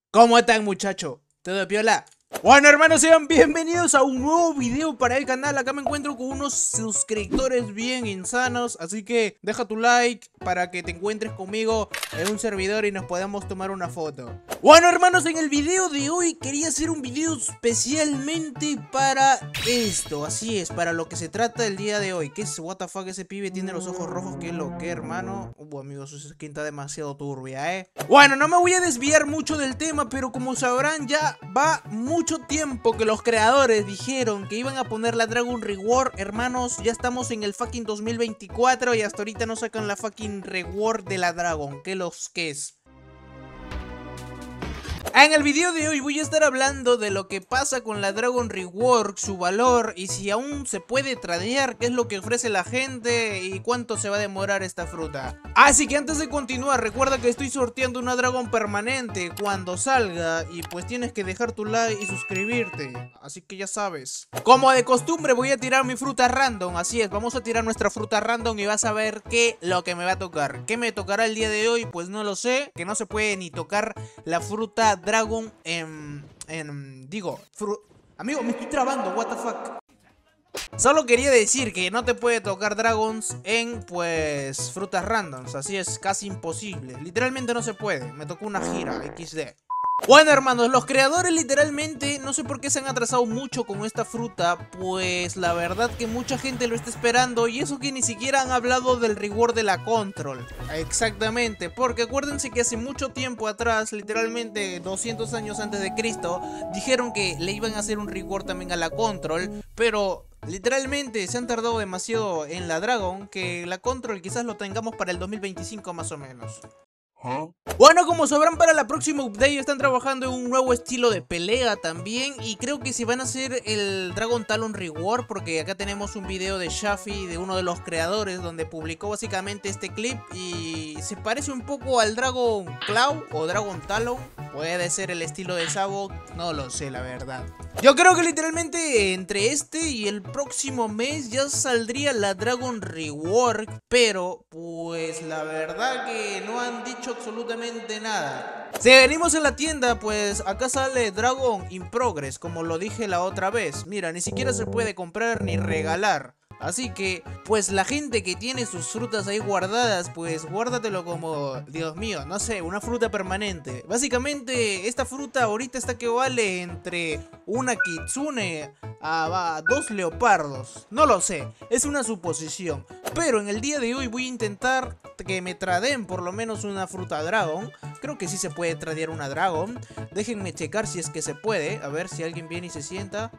¿Cómo están, muchachos? ¿Todo piola? Bueno, hermanos, sean bienvenidos a un nuevo video para el canal. Acá me encuentro con unos suscriptores bien insanos, así que deja tu like para que te encuentres conmigo en un servidor y nos podamos tomar una foto. Bueno, hermanos, en el video de hoy quería hacer un video especialmente para esto. Así es, para lo que se trata el día de hoy. ¿Qué es? What the fuck, ese pibe tiene los ojos rojos. ¿Qué es lo que, hermano? Amigos, esa skin está demasiado turbia, Bueno, no me voy a desviar mucho del tema, pero como sabrán, ya va mucho tiempo que los creadores dijeron que iban a poner la Dragon Reward. Hermanos, ya estamos en el fucking 2024 y hasta ahorita no sacan la fucking Reward de la Dragon. ¿Qué es? En el video de hoy voy a estar hablando de lo que pasa con la Dragon Reward, su valor y si aún se puede tradear, qué es lo que ofrece la gente y cuánto se va a demorar esta fruta. Así que antes de continuar, recuerda que estoy sorteando una Dragon permanente cuando salga y pues tienes que dejar tu like y suscribirte, así que ya sabes. Como de costumbre voy a tirar mi fruta random, así es, vamos a tirar nuestra fruta random y vas a ver qué lo que me va a tocar. ¿Qué me tocará el día de hoy? Pues no lo sé, que no se puede ni tocar la fruta Dragon Amigo, me estoy trabando, what the fuck. Solo quería decir que no te puede tocar dragons en, pues, frutas randoms. Así es, casi imposible. Literalmente no se puede. Me tocó una gira, XD. Bueno, hermanos, los creadores literalmente no sé por qué se han atrasado mucho con esta fruta, pues la verdad que mucha gente lo está esperando y eso que ni siquiera han hablado del reward de la control. Exactamente, porque acuérdense que hace mucho tiempo atrás, literalmente 200 años antes de Cristo, dijeron que le iban a hacer un reward también a la control, pero literalmente se han tardado demasiado en la Dragon que la control quizás lo tengamos para el 2025 más o menos. Bueno, como sabrán, para la próxima update están trabajando en un nuevo estilo de pelea también. Y creo que si van a hacer el Dragon Talon Reward, porque acá tenemos un video de Shafi, de uno de los creadores, donde publicó básicamente este clip y se parece un poco al Dragon Claw o Dragon Talon. Puede ser el estilo de Sabo, no lo sé la verdad. Yo creo que literalmente entre este y el próximo mes ya saldría la Dragon Reward, pero pues la verdad que no han dicho absolutamente nada. Si venimos en la tienda, pues acá sale Dragon in Progress, como lo dije la otra vez. Mira, ni siquiera se puede comprar ni regalar. Así que, pues la gente que tiene sus frutas ahí guardadas, pues guárdatelo como, Dios mío, no sé, una fruta permanente. Básicamente, esta fruta ahorita está que vale entre una kitsune a 2 leopardos. No lo sé, es una suposición. Pero en el día de hoy voy a intentar que me traden por lo menos una fruta dragon. Creo que sí se puede tradear una dragon. Déjenme checar si es que se puede. A ver si alguien viene y se sienta.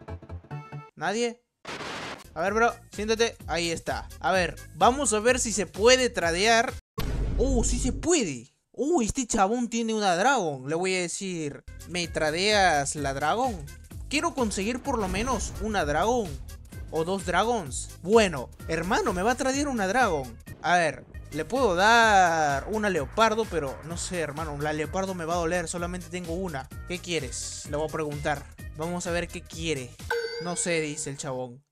¿Nadie? A ver, bro, siéntate, ahí está. A ver, vamos a ver si se puede tradear. Sí se puede. Este chabón tiene una dragon. Le voy a decir, ¿me tradeas la dragon? Quiero conseguir por lo menos una dragon o 2 dragons. Bueno, hermano, me va a tradear una dragon. A ver, le puedo dar una leopardo, pero no sé, hermano, la leopardo me va a doler, solamente tengo una. ¿Qué quieres? Le voy a preguntar. Vamos a ver qué quiere. No sé, dice el chabón.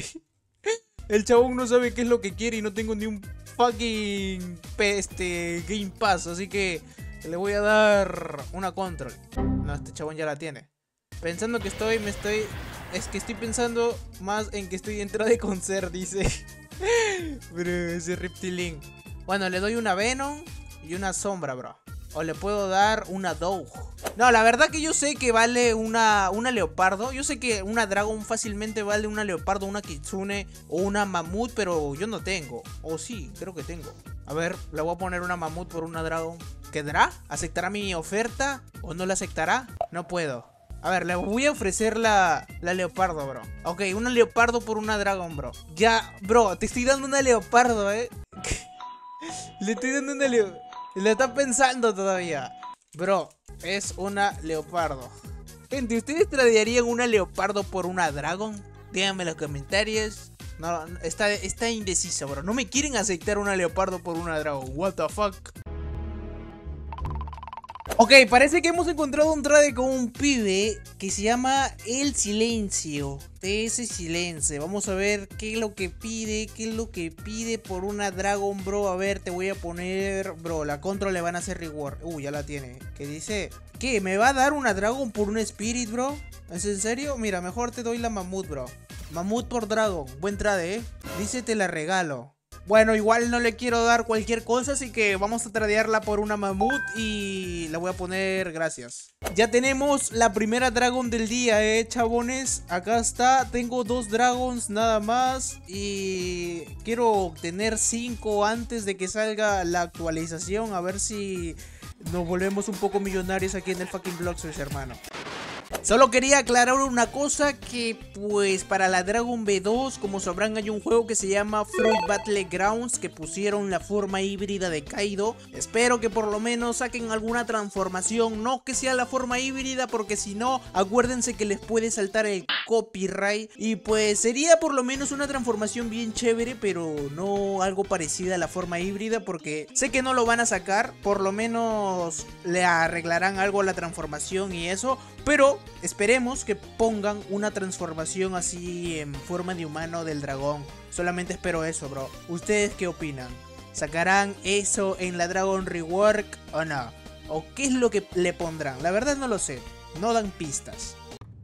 El chabón no sabe qué es lo que quiere y no tengo ni un fucking Game Pass, así que le voy a dar una control. No, este chabón ya la tiene. Pensando que es que estoy pensando más en que estoy dentro de concert, dice. Bro, ese reptilín. Bueno, le doy una Venom y una sombra, bro. O le puedo dar una Doug. No, la verdad que yo sé que vale una leopardo. Yo sé que una dragon fácilmente vale una leopardo, una kitsune o una mamut, pero yo no tengo. O sí, creo que tengo. A ver, le voy a poner una mamut por una dragon. ¿Quedará? ¿Aceptará mi oferta? ¿O no la aceptará? No puedo. A ver, le voy a ofrecer la leopardo, bro. Ok, una leopardo por una dragon, bro. Ya, bro, te estoy dando una leopardo, Le estoy dando una leopardo. Le está pensando todavía. Bro, es una leopardo. Gente, ¿ustedes tradearían una leopardo por una dragon? Díganme en los comentarios. No, está indeciso, bro. No me quieren aceptar una leopardo por una dragon. What the fuck. Ok, parece que hemos encontrado un trade con un pibe que se llama El Silencio. Ese Silencio. Vamos a ver qué es lo que pide. Qué es lo que pide por una Dragon, bro. A ver, te voy a poner... Bro, la control le van a hacer reward. Ya la tiene. ¿Qué dice? ¿Qué? ¿Me va a dar una Dragon por un Spirit, bro? ¿Es en serio? Mira, mejor te doy la Mamut, bro. Mamut por Dragon. Buen trade, Dice, te la regalo. Bueno, igual no le quiero dar cualquier cosa, así que vamos a tradearla por una Mamut y la voy a poner gracias. Ya tenemos la primera Dragon del día, chabones. Acá está, tengo 2 Dragons nada más y quiero obtener 5 antes de que salga la actualización. A ver si nos volvemos un poco millonarios aquí en el fucking Bloxburg, hermano. Solo quería aclarar una cosa, que pues para la Dragon B2, como sabrán, hay un juego que se llama Fruit Battlegrounds, que pusieron la forma híbrida de Kaido. Espero que por lo menos saquen alguna transformación, no que sea la forma híbrida, porque si no, acuérdense que les puede saltar el copyright. Y pues sería por lo menos una transformación bien chévere, pero no algo parecida a la forma híbrida, porque sé que no lo van a sacar. Por lo menos le arreglarán algo a la transformación y eso, pero esperemos que pongan una transformación así en forma de humano del dragón. Solamente espero eso, bro. ¿Ustedes qué opinan? ¿Sacarán eso en la Dragon Rework o no? ¿O qué es lo que le pondrán? La verdad no lo sé. No dan pistas.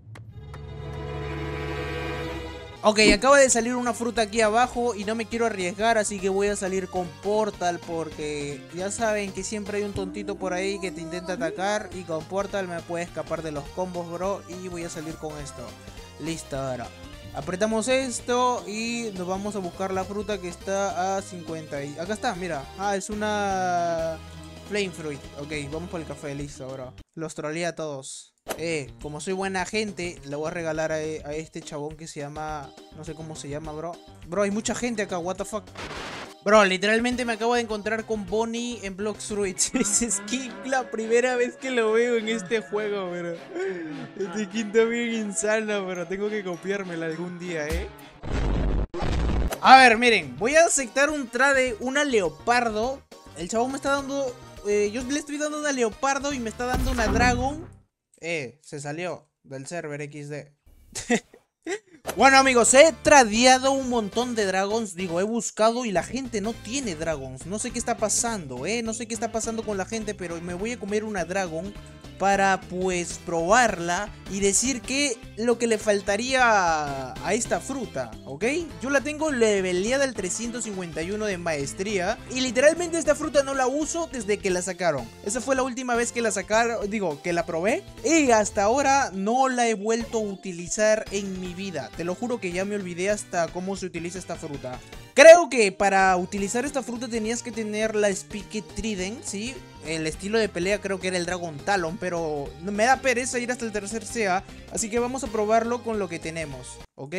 Ok, acaba de salir una fruta aquí abajo y no me quiero arriesgar, así que voy a salir con Portal, porque ya saben que siempre hay un tontito por ahí que te intenta atacar y con Portal me puede escapar de los combos, bro, y voy a salir con esto. Listo, ahora apretamos esto y nos vamos a buscar la fruta que está a 50 y... Acá está, mira. Es una... Flame Fruit. Ok, vamos por el café, listo, bro. Los troleé a todos. Como soy buena gente, le voy a regalar a este chabón que se llama... No sé cómo se llama, bro. Bro, hay mucha gente acá, what the fuck. Bro, literalmente me acabo de encontrar con Bonnie en Bloxburg. Es skin la primera vez que lo veo en este juego, bro. Este skin está bien insano, pero tengo que copiármela algún día, A ver, miren, voy a aceptar un trade, una leopardo. El chabón me está dando... yo le estoy dando una leopardo y me está dando una dragon. Se salió del server XD. Bueno, amigos, he tradeado un montón de dragons. Digo, he buscado y la gente no tiene dragons. No sé qué está pasando, no sé qué está pasando con la gente, pero me voy a comer una dragon para pues probarla y decir que lo que le faltaría a esta fruta, ¿ok? Yo la tengo leveleada al 351 de maestría y literalmente esta fruta no la uso desde que la sacaron. Esa fue la última vez que la sacaron, digo, que la probé, y hasta ahora no la he vuelto a utilizar en mi vida. Te lo juro que ya me olvidé hasta cómo se utiliza esta fruta. Creo que para utilizar esta fruta tenías que tener la Spike Trident, ¿sí? El estilo de pelea creo que era el Dragon Talon, pero me da pereza ir hasta el tercer SEA, así que vamos a probarlo con lo que tenemos, ¿ok?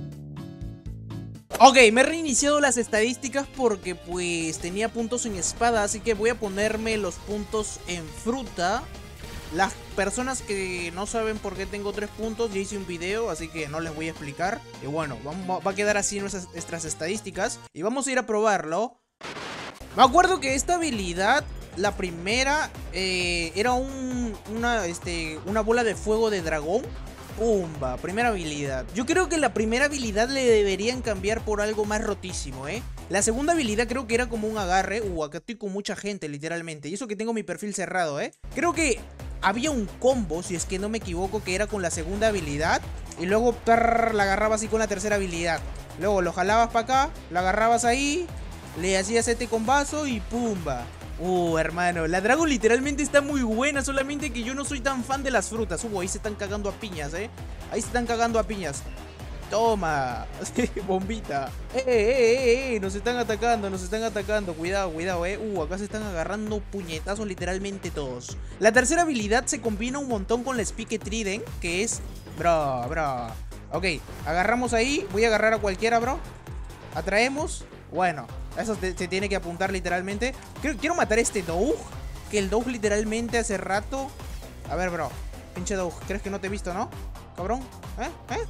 Ok, me he reiniciado las estadísticas porque pues tenía puntos en espada, así que voy a ponerme los puntos en fruta. Las personas que no saben por qué tengo 3 puntos, ya hice un video, así que no les voy a explicar. Y bueno, va a quedar así nuestras estadísticas y vamos a ir a probarlo. Me acuerdo que esta habilidad, la primera, era una bola de fuego de dragón. Pumba, primera habilidad. Yo creo que la primera habilidad le deberían cambiar por algo más rotísimo, La segunda habilidad creo que era como un agarre. Acá estoy con mucha gente, literalmente. Y eso que tengo mi perfil cerrado, Creo que había un combo, si es que no me equivoco, que era con la segunda habilidad y luego la agarrabas así con la tercera habilidad. Luego lo jalabas para acá, lo agarrabas ahí, le hacías este combazo y pumba. Hermano, la Dragon literalmente está muy buena, solamente que yo no soy tan fan de las frutas. Ahí se están cagando a piñas, Ahí se están cagando a piñas. Toma, bombita. Nos están atacando, cuidado, acá se están agarrando puñetazos literalmente todos. La tercera habilidad se combina un montón con la Spike Trident, que es... Bro. Ok, agarramos ahí, voy a agarrar a cualquiera, bro. Atraemos. Bueno, eso se tiene que apuntar literalmente. Quiero matar a este Doug, que el Doug literalmente hace rato... A ver, bro, pinche Doug, ¿crees que no te he visto, no? Cabrón,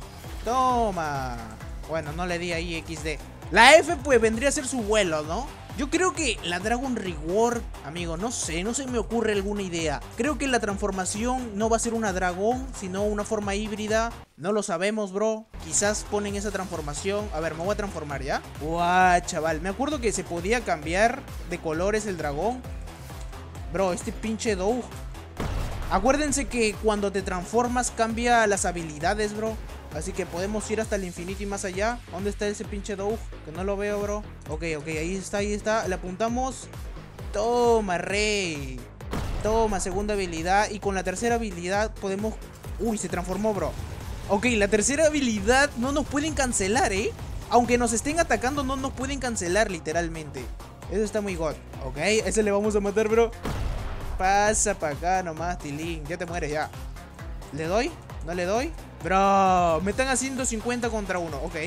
Toma. Bueno, no le di ahí XD. La F pues vendría a ser su vuelo, ¿no? Yo creo que la Dragon Reward, amigo, no sé, no se me ocurre alguna idea. Creo que la transformación no va a ser una dragón, sino una forma híbrida. No lo sabemos, bro. Quizás ponen esa transformación. A ver, me voy a transformar, ¿ya? Guau, chaval. Me acuerdo que se podía cambiar de colores el dragón. Bro, este pinche Doug. Acuérdense que cuando te transformas cambia las habilidades, bro. Así que podemos ir hasta el infinito y más allá. ¿Dónde está ese pinche Doug? Que no lo veo, bro. Ok, ahí está, ahí está. Le apuntamos. Toma, rey. Toma, segunda habilidad. Y con la tercera habilidad podemos... Uy, se transformó, bro. Ok, la tercera habilidad no nos pueden cancelar, ¿eh? Aunque nos estén atacando, no nos pueden cancelar, literalmente. Eso está muy god. Ok, ese le vamos a matar, bro. Pasa para acá nomás, Tilín. Ya te mueres, ya. ¿Le doy? ¿No le doy? Bro, me están haciendo 50 contra 1. Ok.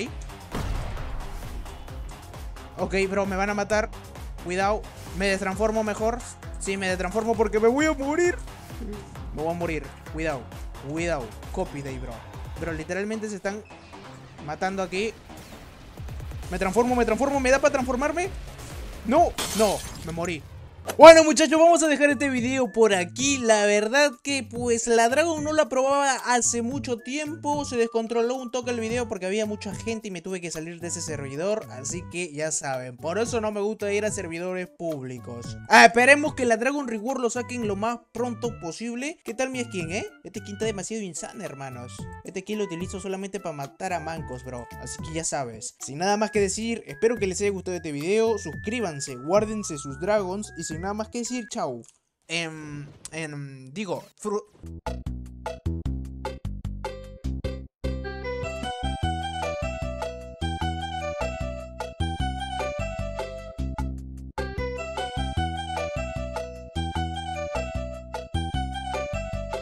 Ok, bro, me van a matar. Cuidado. Me destransformo mejor. Sí, me destransformo porque me voy a morir. Me voy a morir. Cuidado. Cuidado. Copy de ahí, bro. Bro, literalmente se están matando aquí. Me transformo. ¿Me da para transformarme? No, me morí. Bueno, muchachos, vamos a dejar este video por aquí. La verdad que pues la Dragon no la probaba hace mucho tiempo. Se descontroló un toque el video porque había mucha gente y me tuve que salir de ese servidor. Así que ya saben, por eso no me gusta ir a servidores públicos. Esperemos que la Dragon Reward lo saquen lo más pronto posible. ¿Qué tal mi skin, Este skin está demasiado insano, hermanos. Este skin lo utilizo solamente para matar a mancos, bro. Así que ya sabes. Sin nada más que decir, espero que les haya gustado este video. Suscríbanse, guárdense sus dragons y sin nada más que decir, chau. Digo,